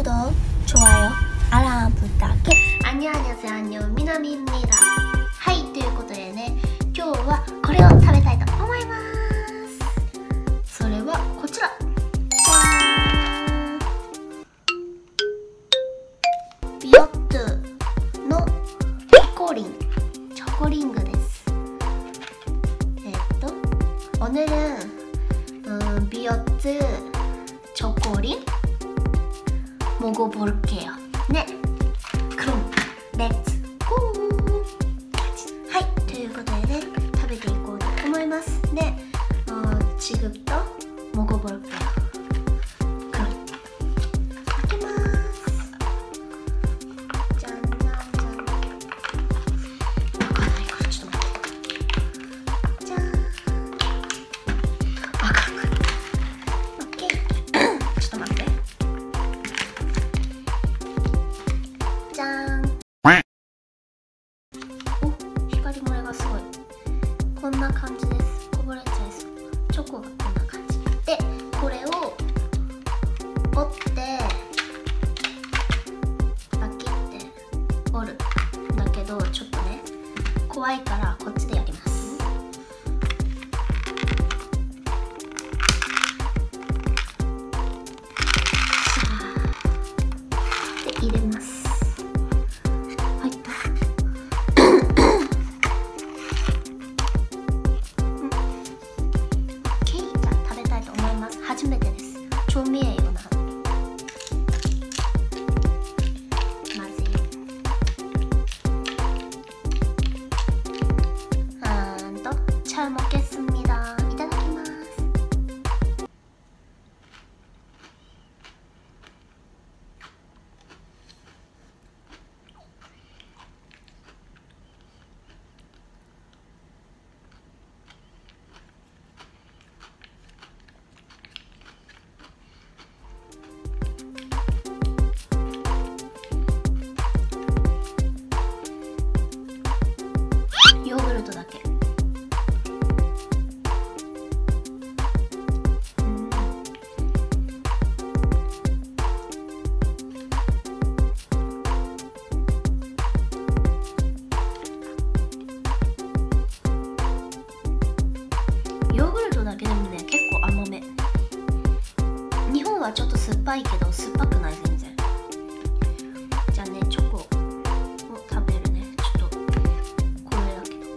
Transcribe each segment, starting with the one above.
구독, 좋아요, 알람 부탁해. 안녕하세요. 안녕, 미나미입니다. はい、ということでね、今日はこれを食べたいと思います。それはこちら。じゃーん。ビヨットのチョコリングです。오늘은 비요트 초콜릿 먹어볼게요. 네, 그럼 렛츠 고! はい、ということでね、食べていこうと思います。で、지금부터 먹어볼게요. 그럼開けます。じゃんじゃんじゃん。開かないからちょっと待って。じゃーん。開かない。オッケー。ちょっと待って。じゃーん。お、光漏れがすごい。こんな感じです。こぼれちゃいそう。チョコがこんな感じで、これを折ってバキって折るんだけど、ちょっとね怖いからこっちでやります。で入れます。入った。食べたいと思います。初めてです。調味料な。まずい。잘 먹겠습니다. いただきます。ヨーグルトだけ。ヨーグルトだけでもね、結構甘め。日本はちょっと酸っぱいけど酸っぱくない、全然。じゃあね、チョコを食べるね。ちょっとこれだけど。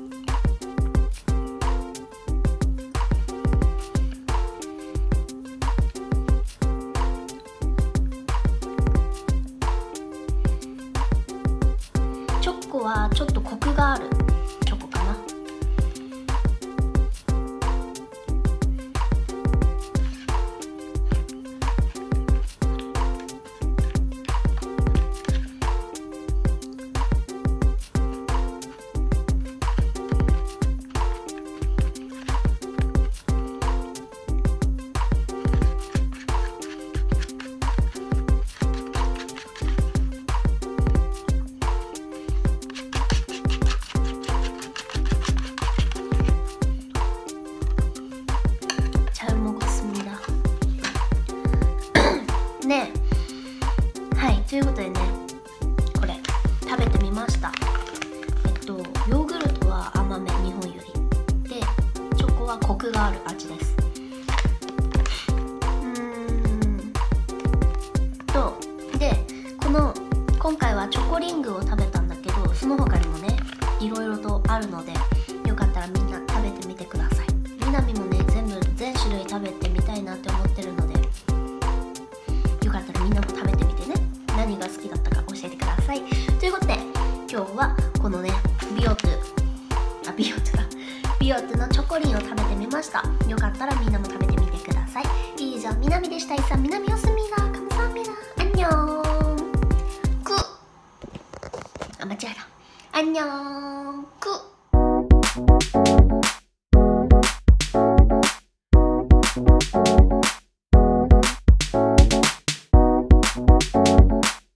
チョコはちょっとコクがあるチョコかな。ね、はい、ということでね、これ食べてみました。ヨーグルトは甘め、日本よりで、チョコはコクがある味です。で、今回はチョコリングを食べたんだけど、その他にもね、いろいろとあるので、よかったらみんな食べてみてください。みなみもね、全種類食べてみたいなって思ってるので、よかったらみんなも食べてみてね。何が好きだったか教えてください。ということで、今日はこのね、ビヨットのチョコリンを食べてみました。よかったらみんなも食べてみてください。以上、みなみでした。이상 미남이었습니다. 감사합니다. 안녕. 굿. 아, 맞지 않아. 안녕. 굿.